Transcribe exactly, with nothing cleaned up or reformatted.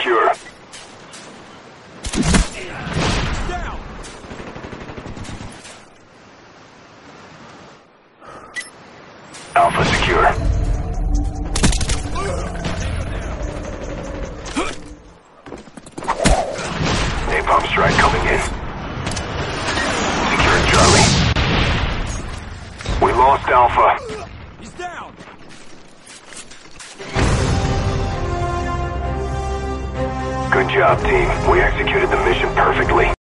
secure. Down. Alpha secure. Napalm strike coming in. Securing Charlie. We lost Alpha. He's down. Good job, team. We executed the mission perfectly.